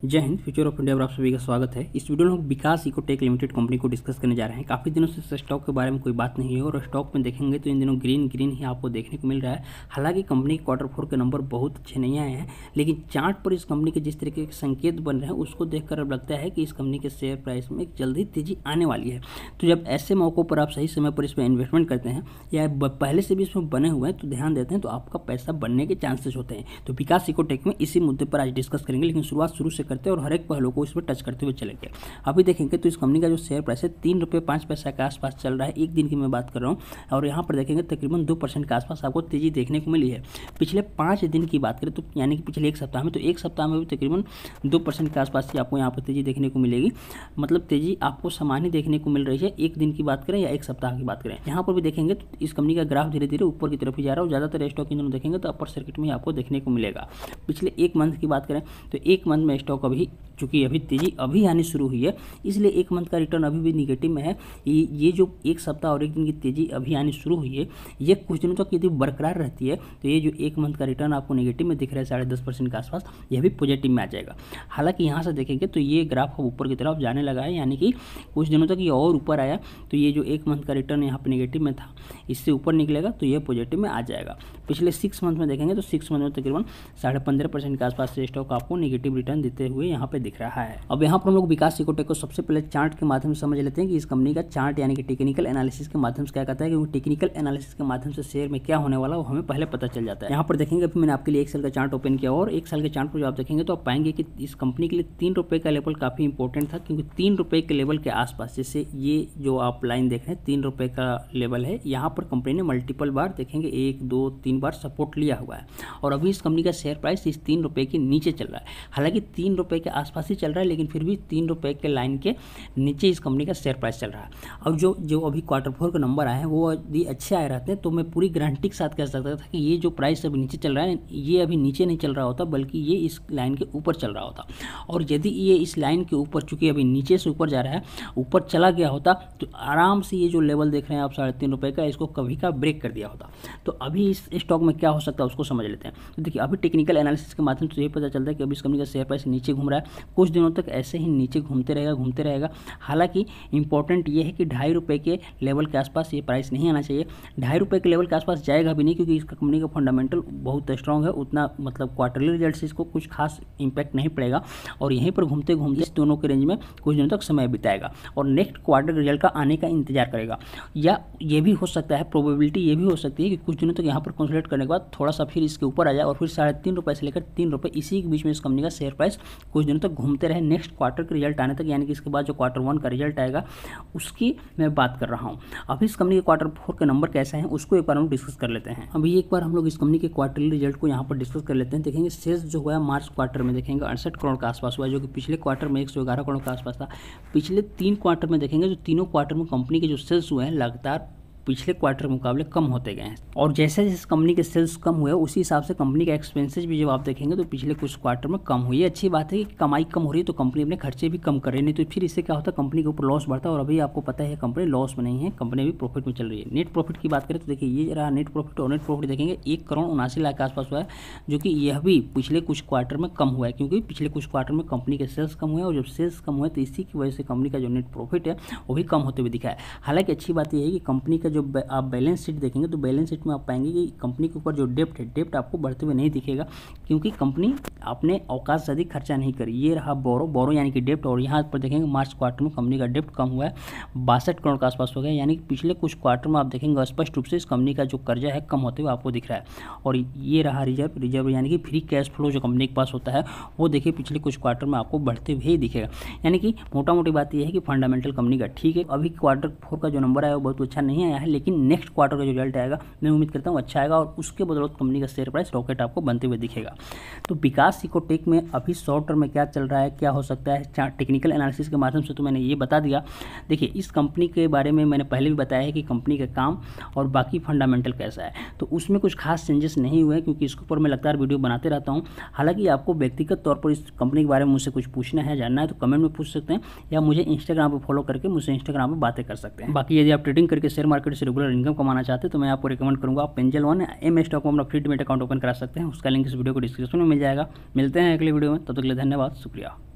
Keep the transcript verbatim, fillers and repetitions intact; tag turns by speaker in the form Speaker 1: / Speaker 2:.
Speaker 1: जय Hind. Future of India पर आप सभी का स्वागत है। इस वीडियो में हम विकास इकोटेक लिमिटेड कंपनी को डिस्कस करने जा रहे हैं। काफ़ी दिनों से स्टॉक के बारे में कोई बात नहीं है और स्टॉक में देखेंगे तो इन दिनों ग्रीन ग्रीन ही आपको देखने को मिल रहा है। हालांकि कंपनी के क्वार्टर फोर के नंबर बहुत अच्छे नहीं आए हैं, लेकिन चार्ट पर इस कंपनी के जिस तरीके के संकेत बन रहे हैं उसको देखकर अब लगता है कि इस कंपनी के शेयर प्राइस में जल्दी तेजी आने वाली है। तो जब ऐसे मौक़ों पर आप सही समय पर इसमें इन्वेस्टमेंट करते हैं या पहले से भी इसमें बने हुए हैं तो ध्यान देते हैं तो आपका पैसा बनने के चांसेस होते हैं। तो विकास इकोटेक में इसी मुद्दे पर आज डिस्कस करेंगे, लेकिन शुरुआत शुरू से करते हैं और हर एक पहलू को इसमें टच करते हुए चलेंगे। अभी देखेंगे तो इस कंपनी का जो शेयर प्राइस है तीन रुपये पाँच पैसा के आसपास चल रहा है, एक दिन की मैं बात कर रहा हूँ। और यहाँ पर देखेंगे तकरीबन दो परसेंट के आसपास आपको तेजी देखने को मिली है। पिछले पाँच दिन की बात करें तो यानी कि पिछले एक सप्ताह में, तो एक सप्ताह में भी तकरीबन दो परसेंट के आसपास ही आपको यहाँ पर तेजी देखने को मिलेगी। मतलब तेजी आपको सामान्य देखने को मिल रही है, एक दिन की बात करें या एक सप्ताह की बात करें। यहाँ पर भी देखेंगे तो इस कंपनी का ग्राफ धीरे धीरे ऊपर की तरफ ही जा रहा है और ज़्यादातर स्टॉक इन दोनों देखेंगे तो अपर सर्किट में आपको देखने को मिलेगा। पिछले एक मंथ की बात करें तो एक मंथ में स्टॉक अभी चूँकि अभी तेजी अभी आनी शुरू हुई है, इसलिए एक मंथ का रिटर्न अभी भी निगेटिव में है। ये जो एक सप्ताह और एक दिन की तेजी अभी आनी शुरू हुई है, ये कुछ दिनों तक यदि बरकरार रहती है तो ये जो एक मंथ का रिटर्न आपको नेगेटिव में दिख रहा है साढ़े दस परसेंट के आसपास, यह भी पॉजिटिव में आ जाएगा। हालांकि यहाँ से देखेंगे तो ये ग्राफ अब ऊपर की तरफ जाने लगा है, यानी कि कुछ दिनों तक ये और ऊपर आया तो ये जो एक मंथ का रिटर्न यहाँ पर नेगेटिव में था इससे ऊपर निकलेगा तो ये पॉजिटिव में आ जाएगा। पिछले सिक्स मंथ में देखेंगे तो सिक्स मंथ में तकरीबन साढ़े पंद्रह परसेंट के आसपास से स्टॉक आपको नेगेटिव रिटर्न देते हुए यहाँ पे दिख रहा है। अब यहाँ पर हम लोग विकास इकोटेक को सबसे पहले चार्ट के माध्यम से समझ लेते हैं कि इस कंपनी का चार्ट यानी कि टेक्निकल एनालिसिस के माध्यम से क्या कहता है, क्योंकि टेक्निकल एनालिसिस के माध्यम से शेयर में क्या होने वाला वो हमें पहले पता चल जाता है। यहाँ पर देखेंगे अभी मैंने आपके लिए एक साल का चार्ट ओपन किया और एक साल के चार्ट पर जो आप देखेंगे तो आप पाएंगे कि इस कंपनी के लिए तीन रुपये का लेवल काफ़ी इंपॉर्टेंट था, क्योंकि तीन रुपये के लेवल के आसपास, जैसे ये जो आप लाइन देख रहे हैं तीन रुपये का लेवल है, यहाँ पर कंपनी ने मल्टीपल बार देखेंगे एक दो तीन बार सपोर्ट लिया हुआ है और अभी इस कंपनी का शेयर प्राइस इस तीन रुपये के नीचे चल रहा है। हालांकि तीन रुपये के आसपास ही चल रहा है, लेकिन फिर भी तीन रुपये के लाइन के नीचे इस कंपनी का शेयर प्राइस चल रहा है। अब जो जो अभी क्वार्टर फोर के नंबर आए हैं वो यदि अच्छे आए रहते हैं तो मैं पूरी गारंटी के साथ कह सकता था कि ये जो प्राइस अभी नीचे चल रहा है ये अभी नीचे नहीं चल रहा होता, बल्कि ये इस लाइन के ऊपर चल रहा होता। और यदि ये इस लाइन के ऊपर, चूंकि अभी नीचे से ऊपर जा रहा है, ऊपर चला गया होता तो आराम से ये जो लेवल देख रहे हैं आप साढ़े तीन रुपये का, इसको कभी का ब्रेक कर दिया होता। तो अभी इस स्टॉक में क्या हो सकता है उसको समझ लेते हैं। तो देखिए अभी टेक्निकल एनालिसिस के माध्यम से ये पता चलता है कि अभी इस कंपनी का शेयर प्राइस नीचे घूम रहा है, कुछ दिनों तक ऐसे ही नीचे घूमते रहेगा घूमते रहेगा। हालांकि इंपॉर्टेंट ये है कि ढाई रुपये के लेवल के आसपास ये प्राइस नहीं आना चाहिए। ढाई रुपये के लेवल के आसपास जाएगा भी नहीं, क्योंकि इस कंपनी का फंडामेंटल बहुत स्ट्रॉन्ग है, उतना मतलब क्वार्टरली रिजल्ट से इसको कुछ खास इंपैक्ट नहीं पड़ेगा और यहीं पर घूमते घूमते इस दोनों के रेंज में कुछ दिनों तक समय बिताएगा और नेक्स्ट क्वार्टर रिजल्ट का आने का इंतजार करेगा। या ये भी हो सकता है, प्रोबेबिलिटी ये भी हो सकती है कि कुछ दिनों तक यहाँ पर कंसोलिडेट करने के बाद थोड़ा सा फिर इसके ऊपर आ जाए और फिर साढ़े तीन रुपये से लेकर तीन रुपये इसी के बीच में इस कंपनी का शेयर प्राइस कुछ दिनों तक घूमते रहे नेक्स्ट क्वार्टर के रिजल्ट आने तक, यानी कि इसके बाद जो क्वार्टर वन का रिजल्ट आएगा उसकी मैं बात कर रहा हूँ। अभी इस कंपनी के क्वार्टर फोर के नंबर कैसे हैं उसको एक बार हम डिस्कस कर लेते हैं। अभी एक बार हम लोग इस कंपनी के क्वार्टरली रिजल्ट को यहाँ पर डिस्कस कर लेते हैं। देखेंगे सेल्स जो हुआ है मार्च क्वार्टर में देखेंगे अड़सठ करोड़ के आसपास हुआ है, जो कि पिछले क्वार्टर में एक सौ ग्यारह करोड़ के आसपास था। पिछले तीन क्वार्टर में देखेंगे जो तीनों क्वार्टर में कंपनी के जो सेल्स हुए हैं लगातार पिछले क्वार्टर के मुकाबले कम होते गए हैं और जैसे जैसे कंपनी के सेल्स कम हुए उसी हिसाब से कंपनी का एक्सपेंसेस भी जब आप देखेंगे तो पिछले कुछ क्वार्टर में कम हुई है। अच्छी बात है कि कमाई कम हो रही है तो कंपनी अपने खर्चे भी कम कर रही है, नहीं तो फिर इससे क्या होता है कंपनी के ऊपर लॉस बढ़ता है। और अभी आपको पता है कंपनी लॉस में नहीं है, कंपनी भी प्रॉफिट में चल रही है। नेट प्रॉफिट की बात करें तो देखिए ये रहा नेट प्रॉफिट और नेट प्रॉफिट देखेंगे एक करोड़ उनासी लाख के आसपास हुआ है, जो कि यह भी पिछले कुछ क्वार्टर में कम हुआ है, क्योंकि पिछले कुछ क्वार्टर में कंपनी के सेल्स कम हुए और जब सेल्स कम हुए तो इसी की वजह से कंपनी का जो नेट प्रॉफिट है वो भी कम होते हुए दिखा है। हालांकि अच्छी बात यह है कि कंपनी का जो आप बैलेंस शीट देखेंगे तो बैलेंस शीट में आप पाएंगे कि कंपनी के ऊपर जो डेप्ट है डेप्ट आपको बढ़ते हुए नहीं दिखेगा, क्योंकि कंपनी अपने औकात से अधिक खर्चा नहीं करी। ये रहा बोरो बोरो यानी कि डेप्ट, और यहाँ पर देखेंगे मार्च क्वार्टर में कंपनी का डेप्ट कम हुआ है, बासठ करोड़ के आसपास हो गया, यानी कि पिछले कुछ क्वार्टर में आप देखेंगे स्पष्ट रूप से इस कंपनी का जो कर्जा है कम होते हुए आपको दिख रहा है। और ये रहा रिजर्व रिजर्व यानी कि फ्री कैश फ्लो जो कंपनी के पास होता है वो देखिए पिछले कुछ क्वार्टर में आपको बढ़ते हुए ही दिखेगा। यानी कि मोटा मोटी बात यह है कि फंडामेंटल कंपनी का ठीक है। अभी क्वार्टर फोर का जो नंबर आया वो बहुत अच्छा नहीं आया है, लेकिन नेक्स्ट क्वार्टर का जो रिजल्ट आएगा मैं उम्मीद करता हूँ अच्छा आएगा और उसके बदौलत कंपनी का शेयर प्राइस रॉकेट आपको बनते हुए दिखेगा। तो विकास इकोटेक में अभी शॉर्ट टर्म में क्या चल रहा है, क्या हो सकता है टेक्निकल एनालिसिस के माध्यम से तो मैंने ये बता दिया। देखिए इस कंपनी के बारे में मैंने पहले भी बताया है कि कंपनी का काम और बाकी फंडामेंटल कैसा है, तो उसमें कुछ खास चेंजेस नहीं हुए हैं, क्योंकि इसके ऊपर मैं लगातार वीडियो बनाते रहता हूँ। हालांकि आपको व्यक्तिगत तौर पर इस कंपनी के बारे में मुझसे कुछ पूछना है जानना है तो कमेंट में पूछ सकते हैं, या मुझे इंस्टाग्राम पर फॉलो करके मुझसे इंस्टाग्राम पर बातें कर सकते हैं। बाकी यदि आप ट्रेडिंग करके शेयर मार्केट से रेगुलर इनकम कमाना चाहते हैं तो मैं आपको रिकमेंड करूँगा आप एंजल वन एम स्टॉक में अपना फ्री डीमैट अकाउंट ओपन करा सकते हैं। उसका लिंक इस वीडियो को डिस्क्रिप्शन में मिल जाएगा। मिलते हैं अगले वीडियो में, तब तक के लिए धन्यवाद, शुक्रिया।